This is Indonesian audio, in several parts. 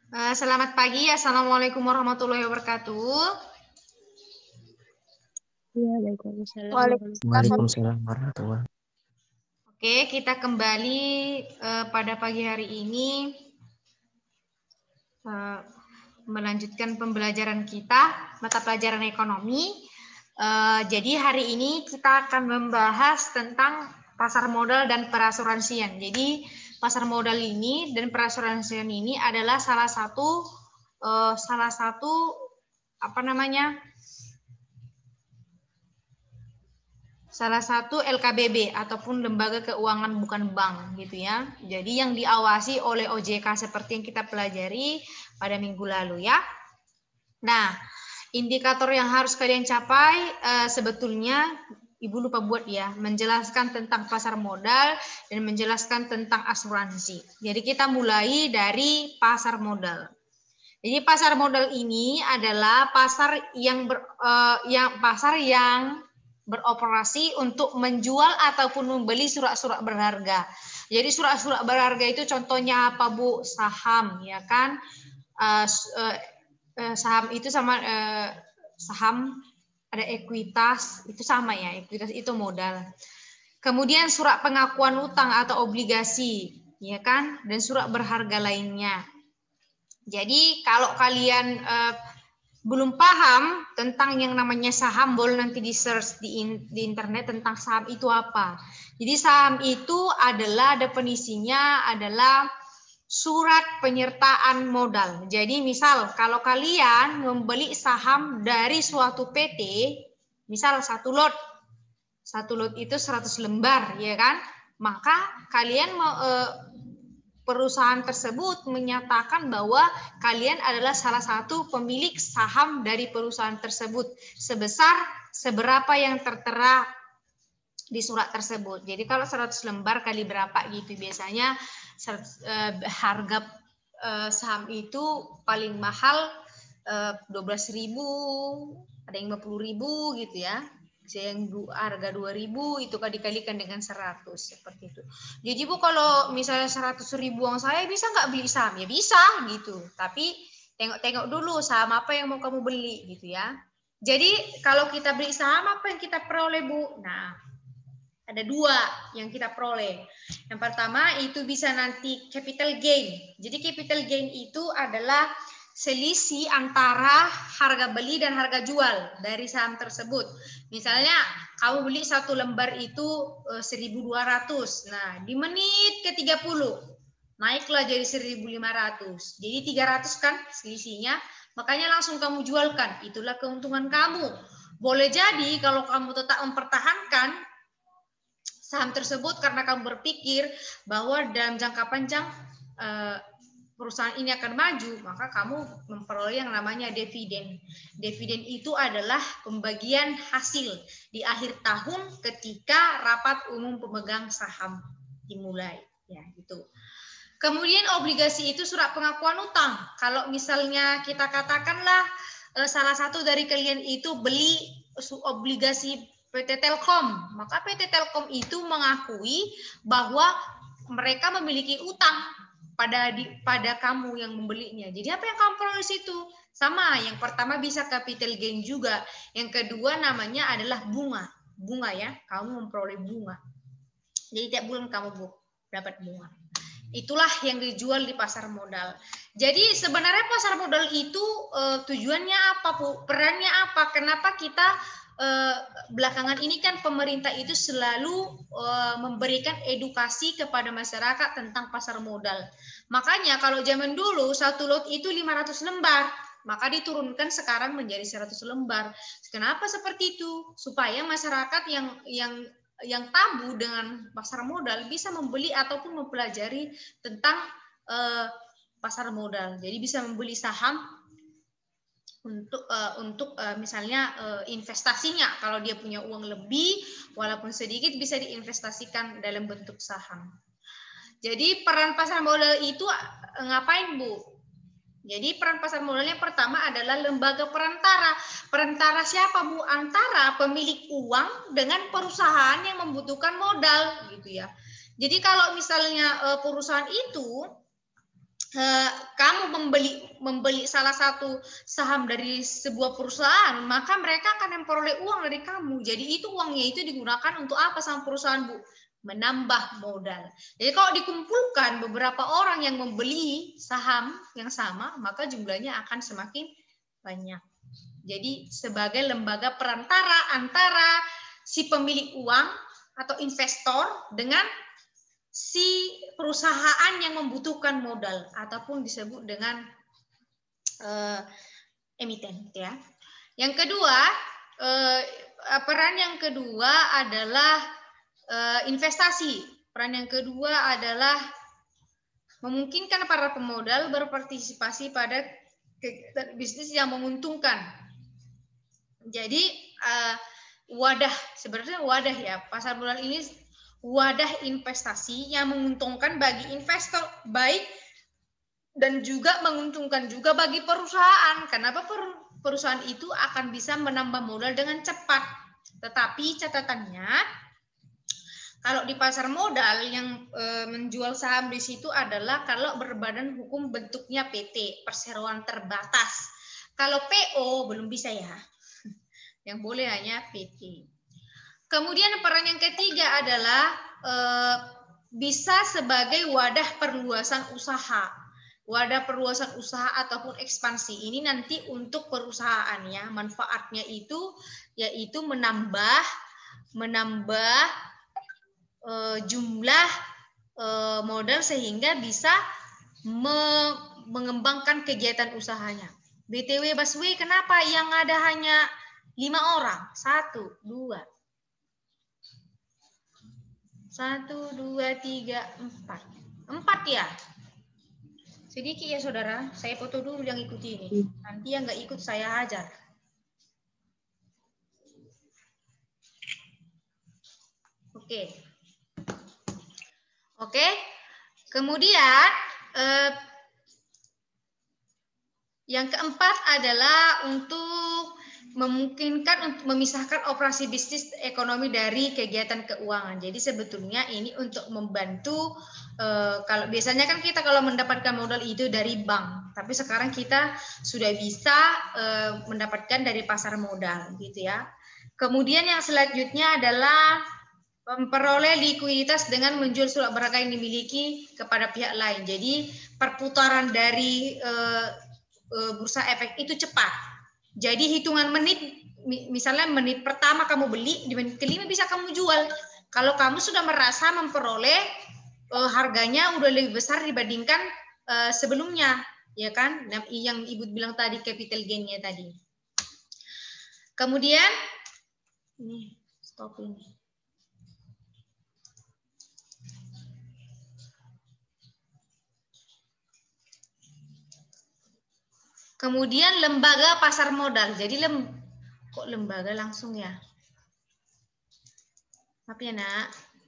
Selamat pagi, Assalamualaikum warahmatullahi wabarakatuh. Ya, Waalaikumsalam. Waalaikumsalam warahmatullahi. Oke, kita kembali pada pagi hari ini melanjutkan pembelajaran kita mata pelajaran ekonomi. Jadi hari ini kita akan membahas tentang pasar modal dan perasuransian. Jadi pasar modal ini dan perasuransian ini adalah salah satu LKBB ataupun lembaga keuangan bukan bank gitu ya. Jadi yang diawasi oleh OJK seperti yang kita pelajari pada minggu lalu ya. Nah, indikator yang harus kalian capai sebetulnya Ibu lupa buat ya, menjelaskan tentang pasar modal dan menjelaskan tentang asuransi. Jadi kita mulai dari pasar modal. Jadi pasar modal ini adalah pasar yang beroperasi untuk menjual ataupun membeli surat-surat berharga. Jadi surat-surat berharga itu contohnya apa Bu? Saham, ya kan? Saham itu sama saham, ada ekuitas, itu sama ya. Ekuitas itu modal. Kemudian surat pengakuan utang atau obligasi, ya kan? Dan surat berharga lainnya. Jadi kalau kalian belum paham tentang yang namanya saham, boleh nanti di search di internet tentang saham itu apa. Jadi saham itu adalah definisinya adalah surat penyertaan modal. Jadi misal kalau kalian membeli saham dari suatu PT, misal satu lot itu 100 lembar, ya kan? Maka kalian perusahaan tersebut menyatakan bahwa kalian adalah salah satu pemilik saham dari perusahaan tersebut sebesar seberapa yang tertera di surat tersebut. Jadi kalau 100 lembar kali berapa gitu biasanya harga saham itu paling mahal 12.000, ada yang 50.000 gitu ya. Yang harga 2.000 itu dikalikan dengan 100 seperti itu. Jadi Bu kalau misalnya 100.000 uang saya bisa nggak beli saham? Ya bisa gitu. Tapi tengok-tengok dulu saham apa yang mau kamu beli gitu ya. Jadi kalau kita beli saham apa yang kita peroleh Bu? Nah, ada dua yang kita peroleh. Yang pertama itu bisa nanti capital gain. Jadi capital gain itu adalah selisih antara harga beli dan harga jual dari saham tersebut. Misalnya kamu beli satu lembar itu 1.200. Nah, di menit ke-30 naiklah jadi 1.500. Jadi 300 kan selisihnya, makanya langsung kamu jualkan. Itulah keuntungan kamu. Boleh jadi kalau kamu tetap mempertahankan saham tersebut karena kamu berpikir bahwa dalam jangka panjang perusahaan ini akan maju, maka kamu memperoleh yang namanya dividen. Dividen itu adalah pembagian hasil di akhir tahun ketika rapat umum pemegang saham dimulai, ya gitu. Kemudian obligasi itu surat pengakuan utang. Kalau misalnya kita katakanlah salah satu dari kalian itu beli obligasi PT Telkom, maka PT Telkom itu mengakui bahwa mereka memiliki utang pada kamu yang membelinya. Jadi apa yang kamu peroleh situ? Sama, yang pertama bisa capital gain juga. Yang kedua namanya adalah bunga. Bunga ya, kamu memperoleh bunga. Jadi tiap bulan kamu dapat bunga. Itulah yang dijual di pasar modal. Jadi sebenarnya pasar modal itu tujuannya apa, Bu? Perannya apa? Kenapa kita belakangan ini kan pemerintah itu selalu memberikan edukasi kepada masyarakat tentang pasar modal. Makanya kalau zaman dulu satu lot itu 500 lembar, maka diturunkan sekarang menjadi 100 lembar. Kenapa seperti itu? Supaya masyarakat yang tabu dengan pasar modal bisa membeli ataupun mempelajari tentang pasar modal. Jadi bisa membeli saham untuk misalnya investasinya, kalau dia punya uang lebih walaupun sedikit bisa diinvestasikan dalam bentuk saham. Jadi peran pasar modal itu ngapain Bu? Jadi peran pasar modalnya pertama adalah lembaga perantara. Perantara siapa Bu? Antara pemilik uang dengan perusahaan yang membutuhkan modal gitu ya. Jadi kalau misalnya perusahaan itu kamu membeli salah satu saham dari sebuah perusahaan, maka mereka akan memperoleh uang dari kamu. Jadi itu uangnya itu digunakan untuk apa sama perusahaan, Bu? Menambah modal. Jadi kalau dikumpulkan beberapa orang yang membeli saham yang sama, maka jumlahnya akan semakin banyak. Jadi sebagai lembaga perantara antara si pemilik uang atau investor dengan si perusahaan yang membutuhkan modal ataupun disebut dengan emiten, ya. Yang kedua, peran yang kedua adalah investasi. Peran yang kedua adalah memungkinkan para pemodal berpartisipasi pada bisnis yang menguntungkan. Jadi wadah, sebenarnya wadah ya, pasar modal ini wadah investasi yang menguntungkan bagi investor baik dan juga menguntungkan juga bagi perusahaan. Kenapa? Perusahaan itu akan bisa menambah modal dengan cepat. Tetapi catatannya, kalau di pasar modal yang menjual saham di situ adalah kalau berbadan hukum bentuknya PT, perseroan terbatas. Kalau PO belum bisa ya. Yang boleh hanya PT. Kemudian peran yang ketiga adalah bisa sebagai wadah perluasan usaha. Wadah perluasan usaha ataupun ekspansi ini nanti untuk perusahaan ya. Manfaatnya itu yaitu menambah jumlah modal sehingga bisa mengembangkan kegiatan usahanya. BTW Baswe, kenapa yang ada hanya 5 orang? 1, 2, 1, 2, 3, 4. 4 ya? Sedikit ya saudara, saya foto dulu yang ikuti ini. Nanti yang nggak ikut saya hajar. Oke. Kemudian yang keempat adalah untuk memungkinkan untuk memisahkan operasi bisnis ekonomi dari kegiatan keuangan. Jadi sebetulnya ini untuk membantu, kalau biasanya kan kita kalau mendapatkan modal itu dari bank, tapi sekarang kita sudah bisa mendapatkan dari pasar modal gitu ya. Kemudian yang selanjutnya adalah memperoleh likuiditas dengan menjual surat berharga yang dimiliki kepada pihak lain. Jadi perputaran dari bursa efek itu cepat. Jadi hitungan menit, misalnya menit pertama kamu beli, di menit kelima bisa kamu jual. Kalau kamu sudah merasa memperoleh harganya udah lebih besar dibandingkan sebelumnya, ya kan? Yang Ibu bilang tadi capital gain-nya tadi. Kemudian ini stop ini. Kemudian lembaga pasar modal. Jadi kok lembaga langsung ya? Maaf ya nak.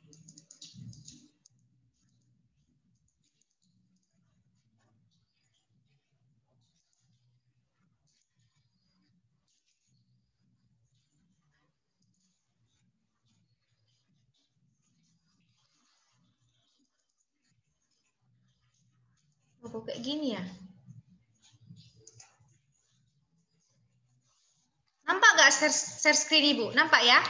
Kok kayak gini ya? Nampak nggak share screen Ibu? Nampak ya?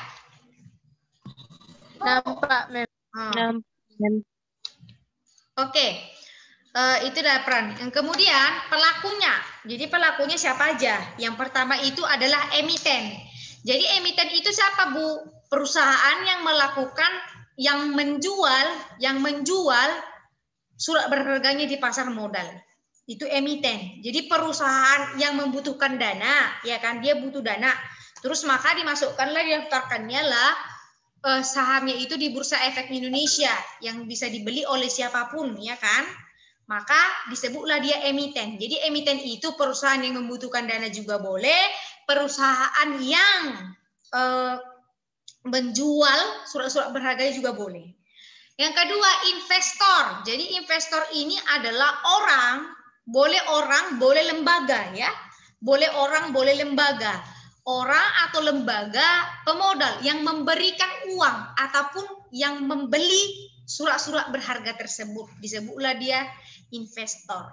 Nampak, Mem. Nampak. Oke. Itu adalah peran. Yang kemudian pelakunya. Jadi pelakunya siapa aja? Yang pertama itu adalah emiten. Jadi emiten itu siapa, Bu? Perusahaan yang melakukan, yang menjual surat berharganya di pasar modal. Itu emiten. Jadi perusahaan yang membutuhkan dana, ya kan, dia butuh dana. Terus maka dimasukkanlah, didaftarkannya lah sahamnya itu di Bursa Efek Indonesia yang bisa dibeli oleh siapapun, ya kan? Maka disebutlah dia emiten. Jadi emiten itu perusahaan yang membutuhkan dana juga boleh, perusahaan yang menjual surat-surat berharga juga boleh. Yang kedua, investor. Jadi investor ini adalah orang, boleh lembaga ya. Boleh orang, boleh lembaga. Orang atau lembaga pemodal yang memberikan uang ataupun yang membeli surat-surat berharga tersebut. Disebutlah dia investor.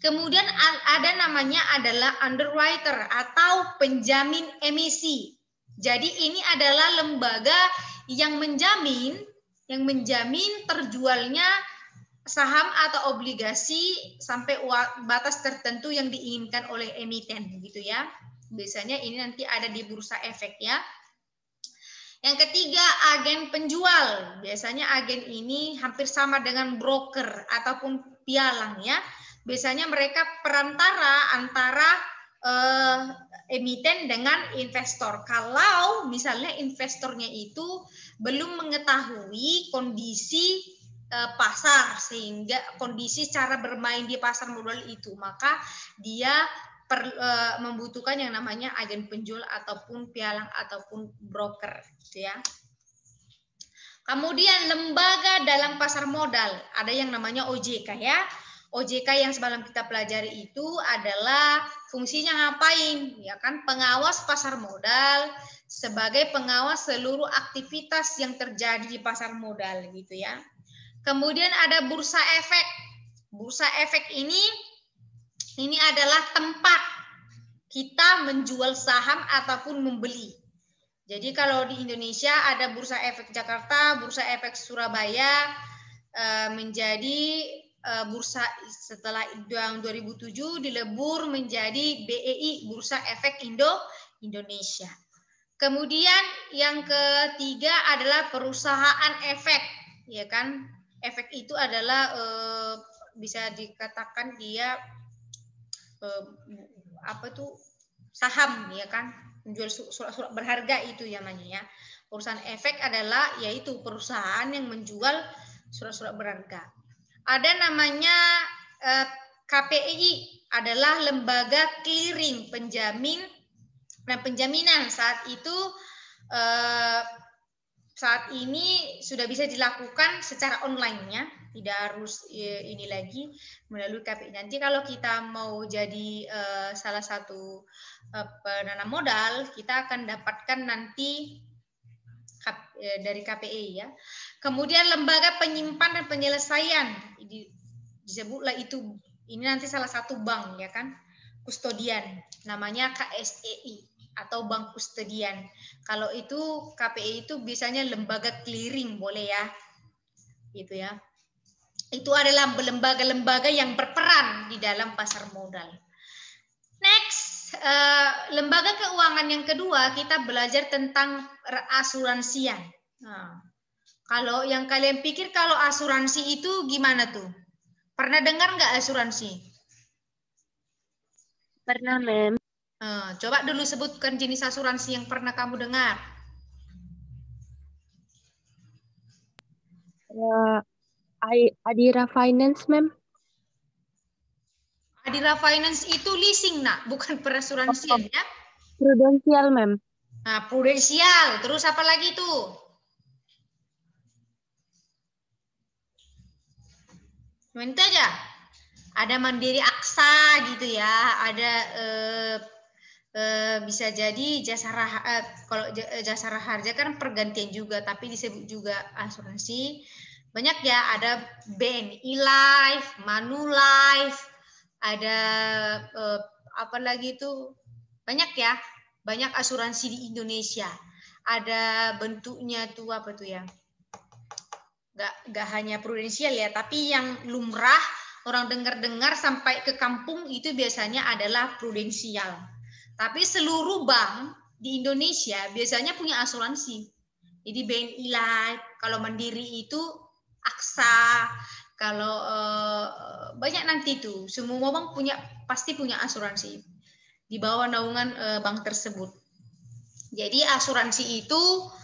Kemudian ada namanya adalah underwriter atau penjamin emisi. Jadi ini adalah lembaga yang menjamin terjualnya saham atau obligasi sampai batas tertentu yang diinginkan oleh emiten gitu ya. Biasanya ini nanti ada di bursa efek ya. Yang ketiga, agen penjual. Biasanya agen ini hampir sama dengan broker ataupun pialang ya. Biasanya mereka perantara antara emiten dengan investor. Kalau misalnya investornya itu belum mengetahui kondisi pasar, sehingga kondisi cara bermain di pasar modal itu, maka dia membutuhkan yang namanya agen penjual ataupun pialang ataupun broker gitu ya. Kemudian lembaga dalam pasar modal, ada yang namanya OJK ya. OJK yang semalam kita pelajari itu adalah fungsinya ngapain? Ya kan, pengawas pasar modal sebagai pengawas seluruh aktivitas yang terjadi di pasar modal gitu ya. Kemudian ada bursa efek. Bursa efek ini adalah tempat kita menjual saham ataupun membeli. Jadi kalau di Indonesia ada bursa efek Jakarta, bursa efek Surabaya, menjadi bursa setelah tahun 2007 dilebur menjadi BEI, Bursa Efek Indonesia. Kemudian yang ketiga adalah perusahaan efek, ya kan? Efek itu adalah bisa dikatakan dia saham, ya kan? Menjual surat-surat berharga itu namanya ya. Perusahaan efek adalah yaitu perusahaan yang menjual surat-surat berharga. Ada namanya KPI, adalah lembaga clearing penjamin dan penjaminan. Saat ini sudah bisa dilakukan secara online ya, tidak harus ini lagi melalui KPI. Nanti kalau kita mau jadi salah satu penanam modal, kita akan dapatkan nanti dari KPI ya. Kemudian lembaga penyimpan dan penyelesaian, disebutlah itu, ini nanti salah satu bank ya kan, kustodian, namanya KSEI atau bank kustodian. Kalau itu KPI itu biasanya lembaga clearing, boleh ya, gitu ya. Itu adalah lembaga-lembaga yang berperan di dalam pasar modal. Next, lembaga keuangan yang kedua, kita belajar tentang asuransian. Nah, kalau yang kalian pikir kalau asuransi itu gimana tuh? Pernah dengar nggak asuransi? Pernah, Mem. Coba dulu sebutkan jenis asuransi yang pernah kamu dengar. Adira Finance, Mem. Adira Finance itu leasing, nak, bukan perasuransian ya? Prudensial, Mem. Nah, prudensial. Terus apa lagi tuh? Minta aja. Ada Mandiri Aksa gitu ya. Ada bisa jadi kalau jasa raharja kan pergantian juga, tapi disebut juga asuransi. Banyak ya, ada BNI Life, Manulife, ada apa lagi itu, banyak ya, banyak asuransi di Indonesia. Ada bentuknya tuh apa tuh ya? Nggak hanya prudensial ya, tapi yang lumrah orang dengar-dengar sampai ke kampung itu biasanya adalah prudensial. Tapi seluruh bank di Indonesia biasanya punya asuransi. Jadi BNI Life, kalau Mandiri itu Aksa, kalau banyak nanti tuh, semua bank pasti punya asuransi di bawah naungan bank tersebut. Jadi asuransi itu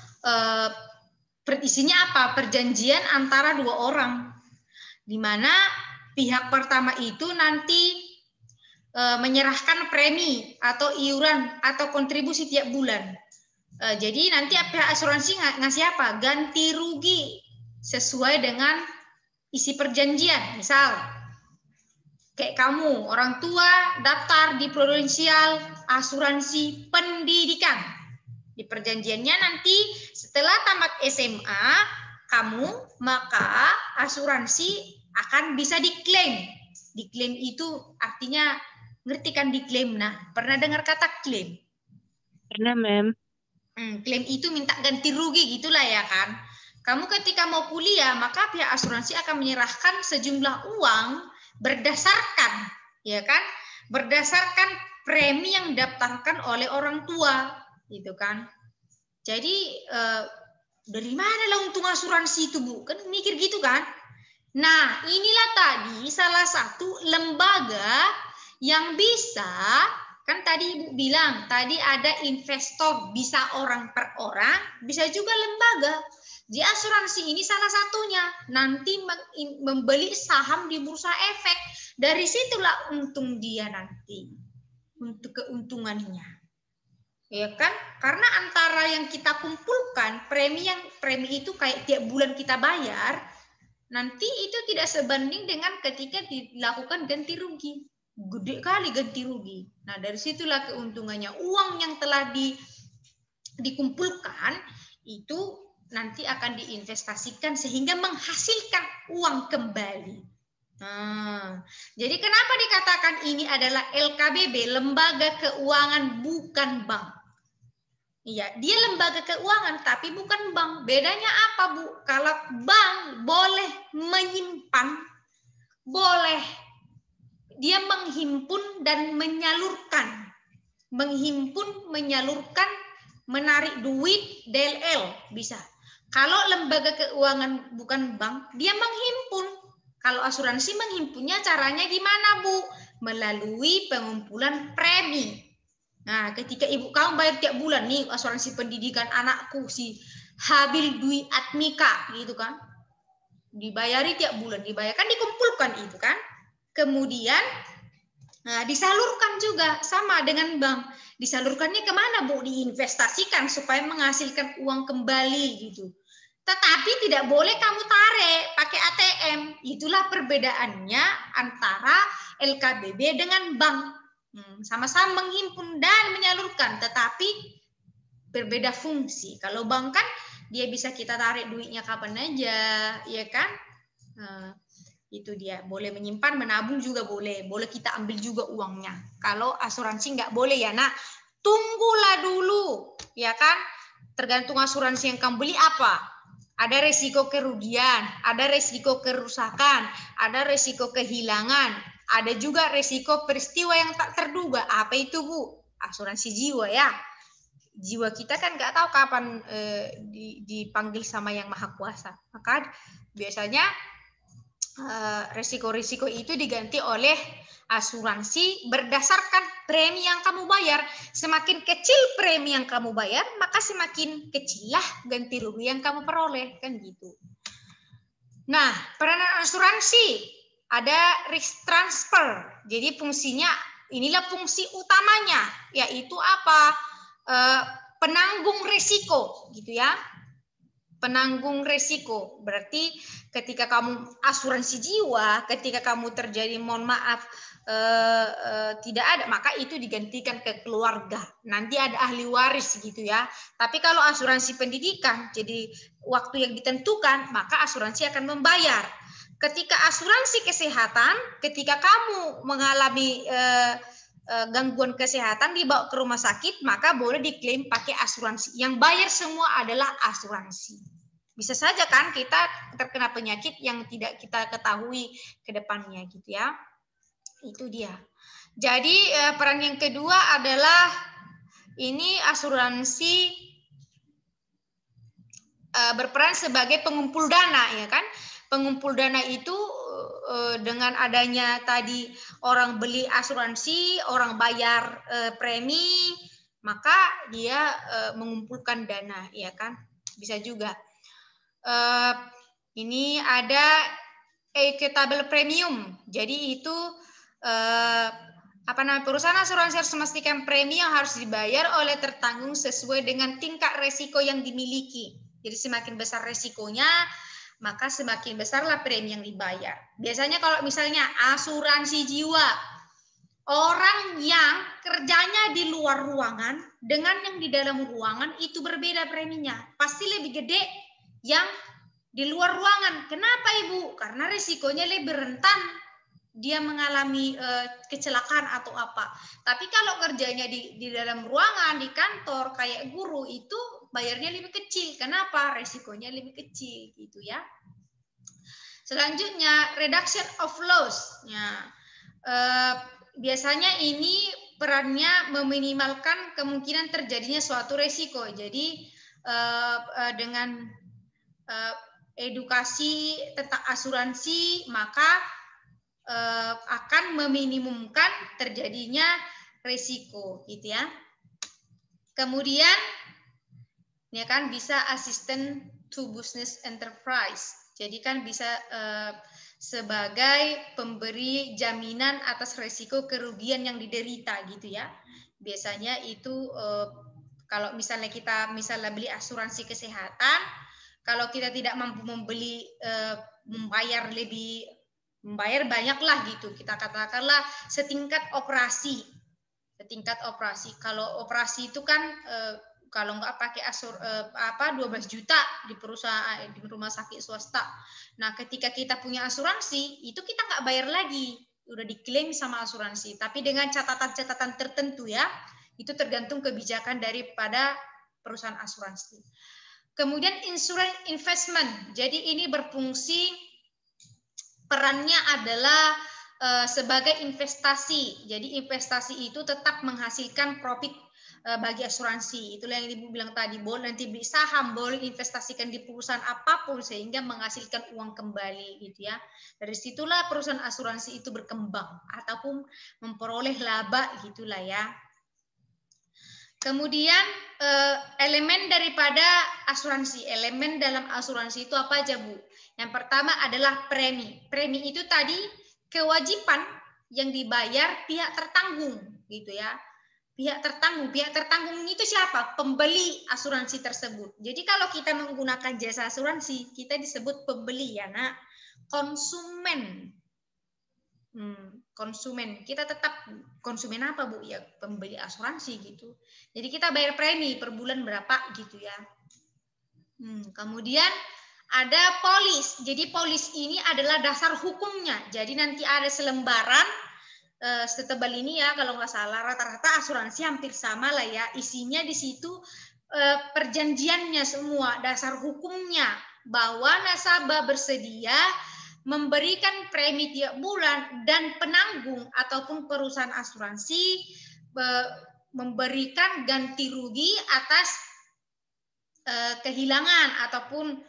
isinya apa? Perjanjian antara dua orang, di mana pihak pertama itu nanti menyerahkan premi atau iuran atau kontribusi tiap bulan. Jadi nanti pihak asuransi ngasih apa? Ganti rugi sesuai dengan isi perjanjian. Misal, kayak kamu, orang tua daftar di prudensial asuransi pendidikan. Di perjanjiannya nanti setelah tamat SMA, maka asuransi akan bisa diklaim Diklaim itu artinya, ngerti kan diklaim? Nah, pernah dengar kata klaim? Pernah, Mem. Klaim itu minta ganti rugi gitulah ya kan. Kamu ketika mau kuliah, maka pihak asuransi akan menyerahkan sejumlah uang berdasarkan, ya kan? Berdasarkan premi yang didaftarkan oleh orang tua, gitu kan. Jadi dari mana lah untung asuransi itu, Bu? Kan mikir gitu kan? Nah, inilah tadi salah satu lembaga yang bisa, kan tadi Ibu bilang, tadi ada investor, bisa orang per orang, bisa juga lembaga. Di asuransi ini salah satunya, nanti membeli saham di bursa efek. Dari situlah untung dia nanti, untuk keuntungannya. Ya kan? Karena antara yang kita kumpulkan, premi itu kayak tiap bulan kita bayar, nanti itu tidak sebanding dengan ketika dilakukan ganti rugi. Gede kali ganti rugi. Nah, dari situlah keuntungannya. Uang yang telah dikumpulkan itu nanti akan diinvestasikan sehingga menghasilkan uang kembali. Nah, jadi kenapa dikatakan ini adalah LKBB, lembaga keuangan bukan bank? Iya, dia lembaga keuangan tapi bukan bank. Bedanya apa, Bu? Kalau bank boleh menyimpan, boleh dia menghimpun dan menyalurkan. Menghimpun, menyalurkan, menarik duit, DLL bisa. Kalau lembaga keuangan bukan bank, dia menghimpun. Kalau asuransi menghimpunnya caranya gimana, Bu? Melalui pengumpulan premi. Nah, ketika ibu kamu bayar tiap bulan nih asuransi pendidikan anakku si Habil Dwi Atmika gitu kan. Dibayari tiap bulan, dibayarkan, dikumpulkan itu kan. Kemudian disalurkan juga sama dengan bank. Disalurkannya kemana, Bu? Diinvestasikan supaya menghasilkan uang kembali gitu. Tetapi tidak boleh kamu tarik pakai ATM. Itulah perbedaannya antara LKBB dengan bank. Sama-sama menghimpun dan menyalurkan, tetapi berbeda fungsi. Kalau bank kan dia bisa kita tarik duitnya kapan aja, ya kan? Itu dia, boleh menyimpan, menabung juga boleh kita ambil juga uangnya. Kalau asuransi nggak boleh ya, nak. Tunggulah dulu, ya kan? Tergantung asuransi yang kamu beli apa. Ada resiko kerugian, ada resiko kerusakan, ada resiko kehilangan. Ada juga resiko peristiwa yang tak terduga. Apa itu, Bu? Asuransi jiwa ya. Jiwa kita kan nggak tahu kapan dipanggil sama Yang Maha Kuasa. Maka biasanya resiko-resiko itu diganti oleh asuransi berdasarkan premi yang kamu bayar. Semakin kecil premi yang kamu bayar, maka semakin kecillah ganti rugi yang kamu peroleh. Kan gitu. Nah, peranan asuransi. Ada risk transfer. Jadi fungsinya, inilah fungsi utamanya, yaitu apa? Penanggung resiko, gitu ya. Penanggung resiko. Berarti ketika kamu asuransi jiwa, ketika kamu terjadi, mohon maaf, tidak ada, maka itu digantikan ke keluarga. Nanti ada ahli waris gitu ya. Tapi kalau asuransi pendidikan, jadi waktu yang ditentukan, maka asuransi akan membayar. Ketika asuransi kesehatan, ketika kamu mengalami gangguan kesehatan dibawa ke rumah sakit, maka boleh diklaim pakai asuransi. Yang bayar semua adalah asuransi. Bisa saja kan kita terkena penyakit yang tidak kita ketahui ke depannya gitu ya. Itu dia. Jadi peran yang kedua adalah ini asuransi berperan sebagai pengumpul dana, ya kan? Pengumpul dana itu dengan adanya tadi orang beli asuransi, orang bayar premi, maka dia mengumpulkan dana, ya kan? Bisa juga. Ini ada equitable premium. Jadi itu perusahaan asuransi harus memastikan premi yang harus dibayar oleh tertanggung sesuai dengan tingkat resiko yang dimiliki. Jadi semakin besar resikonya, maka semakin besarlah premi yang dibayar. Biasanya kalau misalnya asuransi jiwa, orang yang kerjanya di luar ruangan dengan yang di dalam ruangan itu berbeda preminya. Pasti lebih gede yang di luar ruangan. Kenapa, Ibu? Karena risikonya lebih rentan. dia mengalami kecelakaan atau apa. Tapi kalau kerjanya di dalam ruangan, di kantor, kayak guru, itu bayarnya lebih kecil. Kenapa? Resikonya lebih kecil gitu ya. Selanjutnya, reduction of loss. Ya, biasanya ini perannya meminimalkan kemungkinan terjadinya suatu resiko. Jadi dengan edukasi tentang asuransi, maka akan meminimumkan terjadinya resiko, gitu ya. Kemudian, ya kan, bisa assistant to business enterprise. Jadi kan bisa sebagai pemberi jaminan atas resiko kerugian yang diderita, gitu ya. Biasanya itu kalau misalnya kita beli asuransi kesehatan, kalau kita tidak mampu membeli membayar banyaklah gitu, kita katakanlah setingkat operasi. Kalau operasi itu kan kalau nggak pakai 12 juta di perusahaan, di rumah sakit swasta. Nah, ketika kita punya asuransi, itu kita nggak bayar lagi, udah diklaim sama asuransi. Tapi dengan catatan-catatan tertentu ya, itu tergantung kebijakan daripada perusahaan asuransi. Kemudian insurance investment, jadi ini berfungsi, perannya adalah sebagai investasi. Jadi investasi itu tetap menghasilkan profit bagi asuransi. Itulah yang Ibu bilang tadi, boleh nanti beli saham, boleh investasikan di perusahaan apapun sehingga menghasilkan uang kembali gitu ya. Dari situlah perusahaan asuransi itu berkembang ataupun memperoleh laba gitulah ya. Kemudian elemen daripada asuransi, elemen dalam asuransi itu apa aja, Bu? Yang pertama adalah premi. Premi itu tadi kewajiban yang dibayar pihak tertanggung, gitu ya. Pihak tertanggung itu siapa? Pembeli asuransi tersebut. Jadi kalau kita menggunakan jasa asuransi, kita disebut pembeli ya, Nak. Konsumen. Konsumen. Kita tetap konsumen apa, Bu? Ya, pembeli asuransi gitu. Jadi kita bayar premi per bulan berapa gitu ya. Kemudian ada polis. Jadi polis ini adalah dasar hukumnya. Jadi nanti ada selembaran setebal ini ya, kalau nggak salah rata-rata asuransi hampir sama lah ya. Isinya di situ perjanjiannya semua, dasar hukumnya bahwa nasabah bersedia memberikan premi tiap bulan dan penanggung ataupun perusahaan asuransi memberikan ganti rugi atas kehilangan ataupun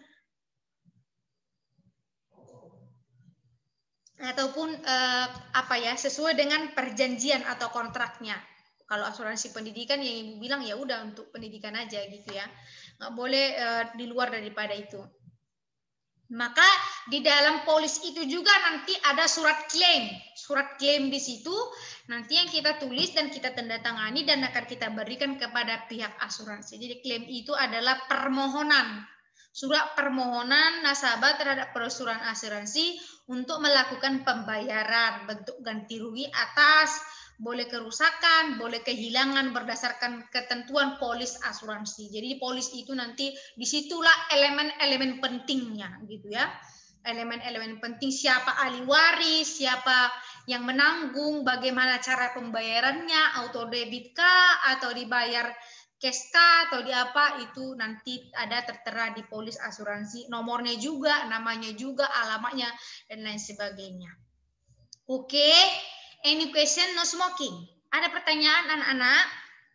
sesuai dengan perjanjian atau kontraknya. Kalau asuransi pendidikan yang Ibu bilang ya udah untuk pendidikan aja gitu ya, nggak boleh di luar daripada itu. Maka di dalam polis itu juga nanti ada surat klaim di situ nanti yang kita tulis dan kita tanda tangani dan akan kita berikan kepada pihak asuransi. Jadi klaim itu adalah permohonan, surat permohonan nasabah terhadap perusahaan asuransi untuk melakukan pembayaran bentuk ganti rugi atas boleh kerusakan, boleh kehilangan berdasarkan ketentuan polis asuransi. Jadi polis itu nanti disitulah elemen-elemen pentingnya gitu ya. Elemen-elemen penting, siapa ahli waris, siapa yang menanggung, bagaimana cara pembayarannya, auto debit kah atau dibayar cash kah atau di apa, itu nanti ada tertera di polis asuransi, nomornya juga, namanya juga, alamatnya dan lain sebagainya. Oke. Any question? No smoking. Ada pertanyaan anak-anak?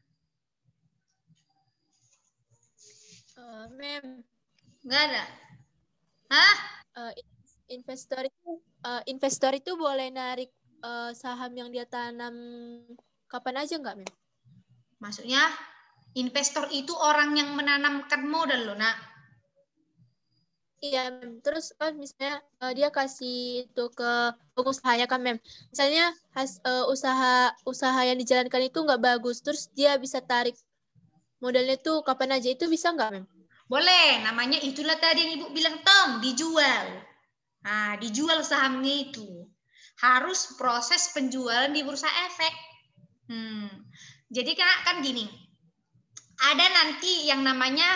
Ma'am. Nggak ada. Hah? Investor itu boleh narik saham yang dia tanam kapan aja nggak, Ma'am? Maksudnya investor itu orang yang menanamkan modal loh, Nak. Iya, Mem. Terus kan misalnya dia kasih itu ke pengusahanya kan, Mem. Misalnya usaha yang dijalankan itu nggak bagus, terus dia bisa tarik modalnya tuh kapan aja, itu bisa nggak, Mem? Boleh, namanya itulah tadi yang Ibu bilang, Tom, dijual. Nah, dijual sahamnya itu. Harus proses penjualan di bursa efek. Jadi kan gini, ada nanti yang namanya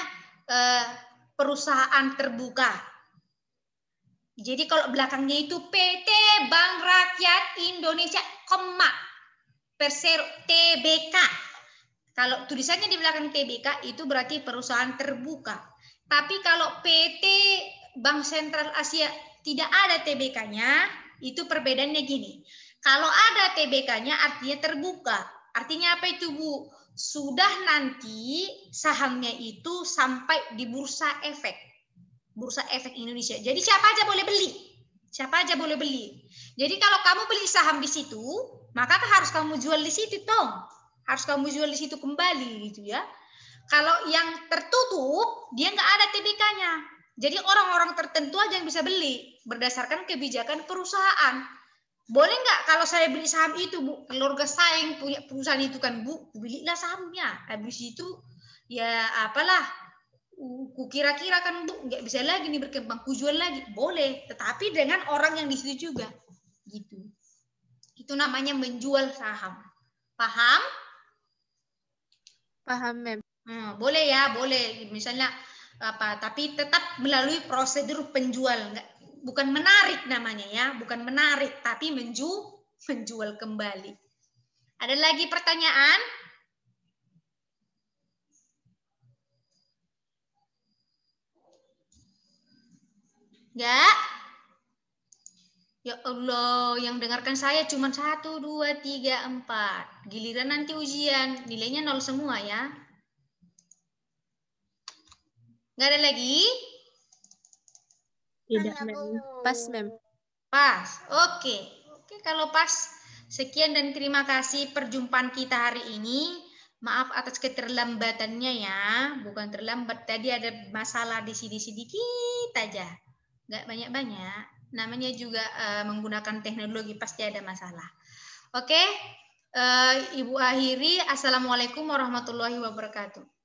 perusahaan terbuka. Jadi kalau belakangnya itu PT Bank Rakyat Rakyat Indonesia, Persero TBK. Kalau tulisannya di belakang TBK itu berarti perusahaan terbuka. Tapi kalau PT Bank Sentral Asia tidak ada TBK-nya, itu perbedaannya gini. Kalau ada TBK-nya artinya terbuka. Artinya apa itu, Bu? Sudah nanti sahamnya itu sampai di Bursa Efek. Bursa Efek Indonesia. Jadi siapa aja boleh beli. Siapa aja boleh beli. Jadi kalau kamu beli saham di situ, maka harus kamu jual di situ, Tong. Harus kamu jual di situ kembali gitu ya. Kalau yang tertutup, dia nggak ada TBK-nya. Jadi orang-orang tertentu aja yang bisa beli berdasarkan kebijakan perusahaan. Boleh nggak kalau saya beli saham itu, Bu? Keluarga saya yang punya perusahaan itu kan, Bu, belilah sahamnya. Habis itu ya apalah, kukira-kira kan, Bu, nggak bisa lagi nih berkembang, kujual lagi. Boleh, tetapi dengan orang yang di situ juga. Gitu. Itu namanya menjual saham. Paham? Paham, Mem. Boleh ya, boleh. Misalnya apa? Tapi tetap melalui prosedur penjual, bukan menarik namanya ya, bukan menarik, tapi menjual kembali. Ada lagi pertanyaan? Ya? Ya Allah, yang dengarkan saya cuma 1, 2, 3, 4. Giliran nanti ujian, nilainya 0 semua ya. Nggak ada lagi? Tidak, Mem. Pas, Mem. Pas. Oke. Oke, kalau pas. Sekian dan terima kasih perjumpaan kita hari ini. Maaf atas keterlambatannya ya. Bukan terlambat, tadi ada masalah di sini sedikit aja. Nggak banyak-banyak. Namanya juga menggunakan teknologi, pasti ada masalah. Oke. Ibu akhiri. Assalamualaikum warahmatullahi wabarakatuh.